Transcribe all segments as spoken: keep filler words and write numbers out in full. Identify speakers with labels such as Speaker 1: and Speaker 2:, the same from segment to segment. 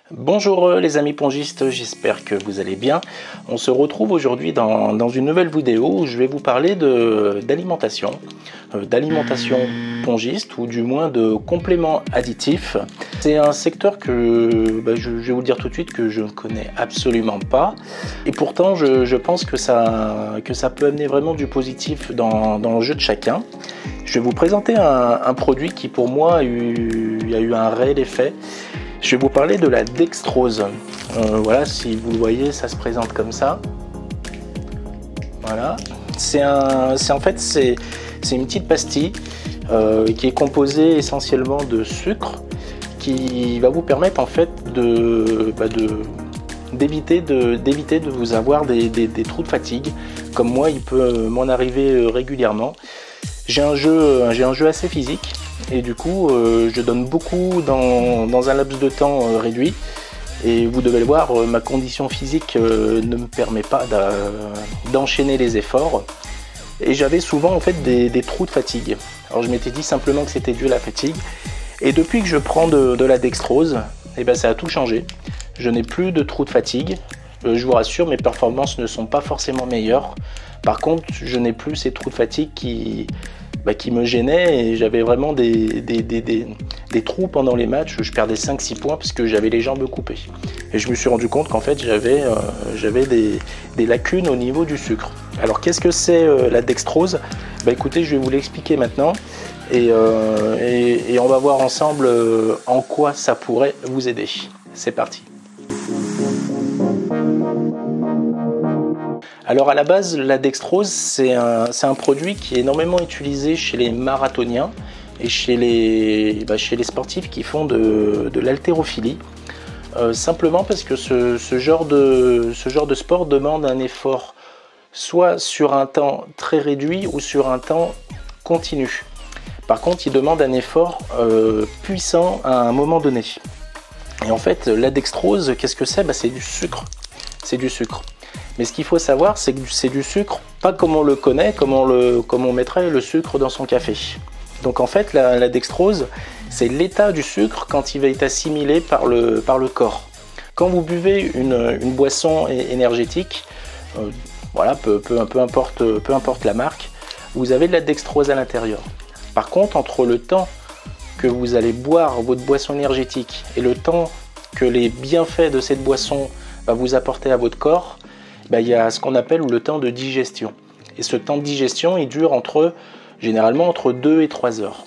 Speaker 1: Bonjour les amis pongistes, j'espère que vous allez bien. On se retrouve aujourd'hui dans, dans une nouvelle vidéo où je vais vous parler d'alimentation, euh, d'alimentation pongiste ou du moins de compléments additifs. C'est un secteur que bah, je, je vais vous le dire tout de suite que je ne connais absolument pas et pourtant je, je pense que ça, que ça peut amener vraiment du positif dans, dans le jeu de chacun. Je vais vous présenter un, un produit qui pour moi a eu, a eu un réel effet. Je vais vous parler de la dextrose. Euh, voilà, si vous le voyez, ça se présente comme ça. Voilà. C'est un, c'est en fait c'est, c'est une petite pastille euh, qui est composée essentiellement de sucre, qui va vous permettre en fait de, bah de d'éviter de d'éviter de vous avoir des, des, des trous de fatigue. Comme moi, il peut m'en arriver régulièrement. J'ai un jeu, j'ai un jeu assez physique. Et du coup, euh, je donne beaucoup dans, dans un laps de temps euh, réduit. Et vous devez le voir, euh, ma condition physique euh, ne me permet pas d'enchaîner les efforts. Et j'avais souvent en fait des, des trous de fatigue. Alors je m'étais dit simplement que c'était dû à la fatigue. Et depuis que je prends de, de la dextrose, eh ben, ça a tout changé. Je n'ai plus de trous de fatigue. Euh, je vous rassure, mes performances ne sont pas forcément meilleures. Par contre, je n'ai plus ces trous de fatigue qui... Bah, qui me gênait et j'avais vraiment des, des, des, des, des trous pendant les matchs. Je perdais cinq six points parce que j'avais les jambes coupées. Et je me suis rendu compte qu'en fait j'avais euh, j'avais des, des lacunes au niveau du sucre. Alors qu'est-ce que c'est euh, la dextrose? Bah écoutez, je vais vous l'expliquer maintenant et, euh, et, et on va voir ensemble euh, en quoi ça pourrait vous aider. C'est parti. Alors à la base, la dextrose, c'est un, c'est un produit qui est énormément utilisé chez les marathoniens et chez les, bah, chez les sportifs qui font de, de l'haltérophilie. Euh, simplement parce que ce, ce, genre de, ce genre de sport demande un effort soit sur un temps très réduit ou sur un temps continu. Par contre, il demande un effort euh, puissant à un moment donné. Et en fait, la dextrose, qu'est-ce que c'est? Bah, c'est du sucre. C'est du sucre. Mais ce qu'il faut savoir, c'est que c'est du sucre, pas comme on le connaît, comme on, le, comme on mettrait le sucre dans son café. Donc en fait, la, la dextrose, c'est l'état du sucre quand il va être assimilé par le, par le corps. Quand vous buvez une, une boisson énergétique, euh, voilà, peu, peu, peu, importe, peu importe la marque, vous avez de la dextrose à l'intérieur. Par contre, entre le temps que vous allez boire votre boisson énergétique et le temps que les bienfaits de cette boisson va vous apporter à votre corps, ben, il y a ce qu'on appelle le temps de digestion. Et ce temps de digestion, il dure entre, généralement entre deux et trois heures.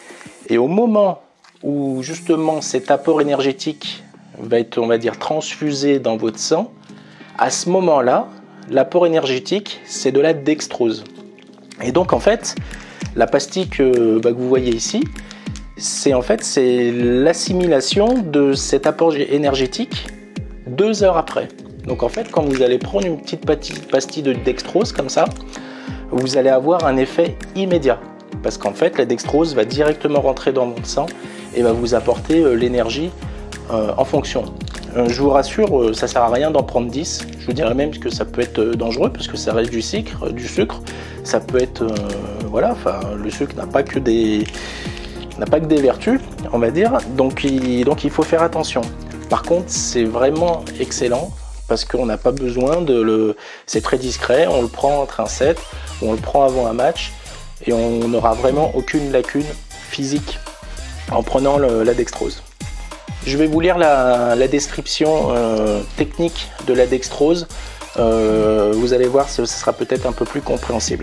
Speaker 1: Et au moment où justement cet apport énergétique va être, on va dire, transfusé dans votre sang, à ce moment-là, l'apport énergétique, c'est de la dextrose. Et donc en fait, la pastille que, ben, que vous voyez ici, c'est en fait c'est l'assimilation de cet apport énergétique deux heures après. Donc en fait, quand vous allez prendre une petite pastille de dextrose comme ça, vous allez avoir un effet immédiat. Parce qu'en fait, la dextrose va directement rentrer dans votre sang et va vous apporter euh, l'énergie euh, en fonction. Euh, je vous rassure, euh, ça ne sert à rien d'en prendre dix. Je vous dirais même que ça peut être dangereux parce que ça reste du sucre. Du sucre. Ça peut être... Euh, voilà, enfin, le sucre n'a pas que des... n'a pas que des vertus, on va dire. Donc il, donc il faut faire attention. Par contre, c'est vraiment excellent. Parce qu'on n'a pas besoin de le... C'est très discret, on le prend entre un set, on le prend avant un match, et on n'aura vraiment aucune lacune physique en prenant le, la dextrose. Je vais vous lire la, la description euh, technique de la dextrose. Euh, vous allez voir, ce sera peut-être un peu plus compréhensible.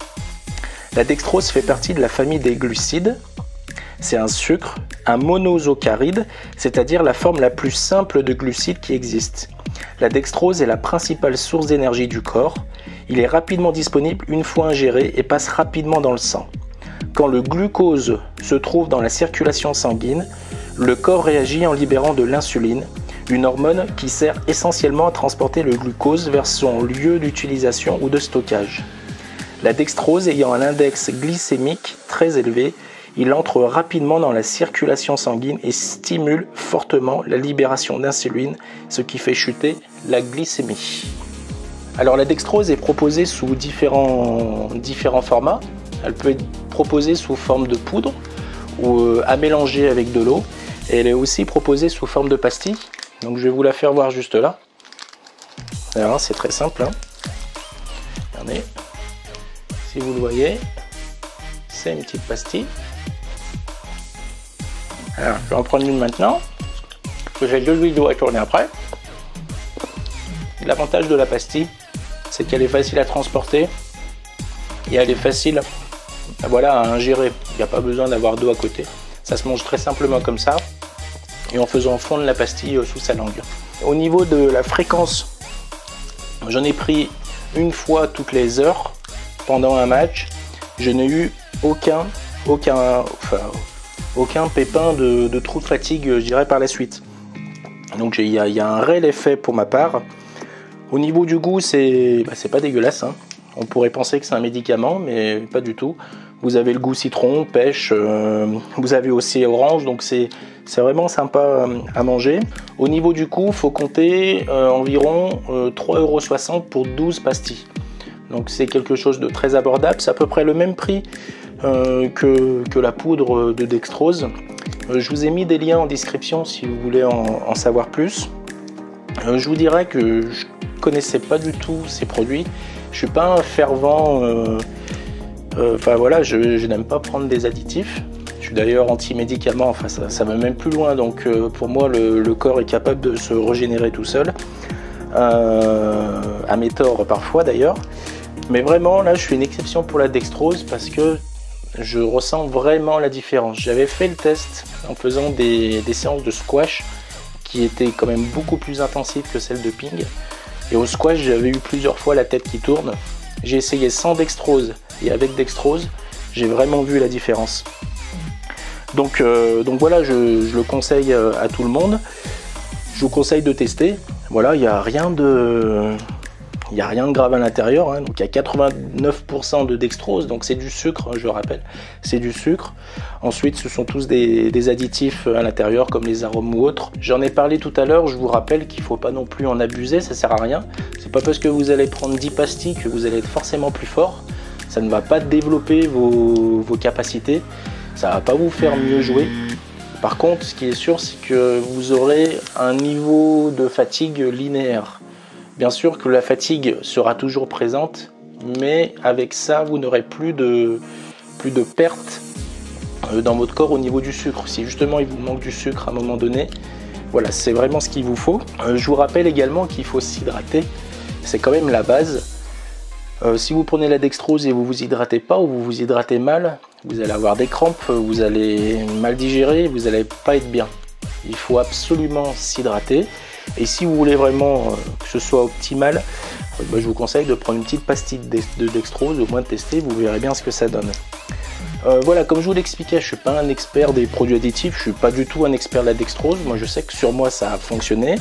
Speaker 1: La dextrose fait partie de la famille des glucides. C'est un sucre, un monosaccharide, c'est-à-dire la forme la plus simple de glucides qui existe. La dextrose est la principale source d'énergie du corps. Il est rapidement disponible une fois ingéré et passe rapidement dans le sang. Quand le glucose se trouve dans la circulation sanguine, le corps réagit en libérant de l'insuline, une hormone qui sert essentiellement à transporter le glucose vers son lieu d'utilisation ou de stockage. La dextrose ayant un index glycémique très élevé, il entre rapidement dans la circulation sanguine et stimule fortement la libération d'insuline, ce qui fait chuter la glycémie. Alors la dextrose est proposée sous différents, différents formats. Elle peut être proposée sous forme de poudre ou à mélanger avec de l'eau. Et elle est aussi proposée sous forme de pastille. Donc je vais vous la faire voir juste là. Alors c'est très simple, hein. Regardez, si vous le voyez, c'est une petite pastille. Alors je vais en prendre une maintenant, parce que j'ai deux vidéos à tourner après. L'avantage de la pastille, c'est qu'elle est facile à transporter et elle est facile, voilà, à ingérer. Il n'y a pas besoin d'avoir d'eau à côté. Ça se mange très simplement comme ça et en faisant fondre la pastille sous sa langue. Au niveau de la fréquence, j'en ai pris une fois toutes les heures pendant un match. Je n'ai eu aucun, aucun, enfin, aucun pépin de, de trou de fatigue, je dirais, par la suite. Donc il y, y a un réel effet pour ma part. Au niveau du goût, c'est bah, c'est pas dégueulasse, hein. On pourrait penser que c'est un médicament, mais pas du tout. Vous avez le goût citron, pêche, euh, vous avez aussi orange, donc c'est vraiment sympa à manger. Au niveau du coût, il faut compter euh, environ euh, trois euros soixante pour douze pastilles. Donc c'est quelque chose de très abordable, c'est à peu près le même prix euh, que, que la poudre de dextrose. Euh, je vous ai mis des liens en description si vous voulez en, en savoir plus. Euh, je vous dirais que je connaissais pas du tout ces produits. Je suis pas un fervent, euh, euh, enfin voilà, je, je n'aime pas prendre des additifs. Je suis d'ailleurs anti-médicaments, enfin ça, ça va même plus loin, donc euh, pour moi le, le corps est capable de se régénérer tout seul, euh, à mes torts parfois d'ailleurs. Mais vraiment là je fais une exception pour la dextrose parce que je ressens vraiment la différence. J'avais fait le test en faisant des, des séances de squash qui étaient quand même beaucoup plus intensives que celles de ping. Et au squash, j'avais eu plusieurs fois la tête qui tourne. J'ai essayé sans dextrose et avec dextrose, j'ai vraiment vu la différence. Donc, euh, donc voilà, je, je le conseille à tout le monde. Je vous conseille de tester. Voilà, il n'y a rien de, il n'y a rien de grave à l'intérieur, hein. Donc il y a quatre-vingt-neuf pour cent de dextrose, donc c'est du sucre, je le rappelle, c'est du sucre. Ensuite, ce sont tous des, des additifs à l'intérieur, comme les arômes ou autres. J'en ai parlé tout à l'heure, je vous rappelle qu'il ne faut pas non plus en abuser, ça sert à rien. C'est pas parce que vous allez prendre dix pastilles que vous allez être forcément plus fort. Ça ne va pas développer vos, vos capacités, ça ne va pas vous faire mieux jouer. Par contre, ce qui est sûr, c'est que vous aurez un niveau de fatigue linéaire. Bien sûr que la fatigue sera toujours présente, mais avec ça, vous n'aurez plus de, plus de perte dans votre corps au niveau du sucre. Si justement il vous manque du sucre à un moment donné, voilà, c'est vraiment ce qu'il vous faut. Je vous rappelle également qu'il faut s'hydrater, c'est quand même la base. Euh, si vous prenez la dextrose et vous vous hydratez pas ou vous vous hydratez mal, vous allez avoir des crampes, vous allez mal digérer, vous n'allez pas être bien. Il faut absolument s'hydrater. Et si vous voulez vraiment euh, que ce soit optimal, euh, bah, je vous conseille de prendre une petite pastille de dextrose, au moins de tester, vous verrez bien ce que ça donne. Euh, voilà, comme je vous l'expliquais, je ne suis pas un expert des produits additifs, je ne suis pas du tout un expert de la dextrose. Moi je sais que sur moi ça a fonctionné.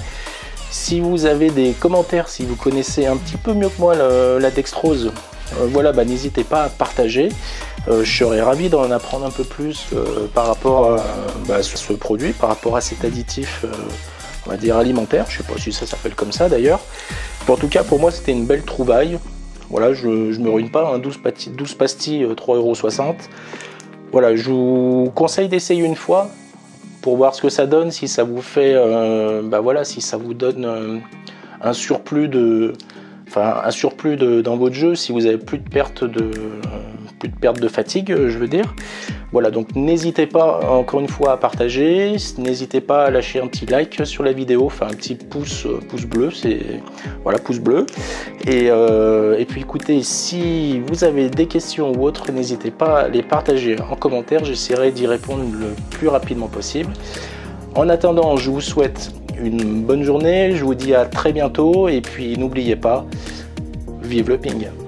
Speaker 1: Si vous avez des commentaires, si vous connaissez un petit peu mieux que moi la, la dextrose, euh, voilà, bah, n'hésitez pas à partager. Euh, je serais ravi d'en apprendre un peu plus euh, par rapport à bah, ce produit, par rapport à cet additif. Euh, on va dire alimentaire, je sais pas si ça s'appelle comme ça d'ailleurs. En tout cas, pour moi, c'était une belle trouvaille. Voilà, je ne me ruine pas, hein, douze pastilles, trois euros soixante. Voilà, je vous conseille d'essayer une fois pour voir ce que ça donne, si ça vous fait, euh, bah voilà, si ça vous donne euh, un surplus de, enfin un surplus de, dans votre jeu, si vous avez plus de perte de, euh, plus de perte de fatigue, je veux dire. Voilà, donc n'hésitez pas encore une fois à partager, n'hésitez pas à lâcher un petit like sur la vidéo, enfin un petit pouce, pouce bleu, c'est voilà, pouce bleu. Et, euh, et puis écoutez, si vous avez des questions ou autres, n'hésitez pas à les partager en commentaire, j'essaierai d'y répondre le plus rapidement possible. En attendant, je vous souhaite une bonne journée, je vous dis à très bientôt et puis n'oubliez pas, vive le ping.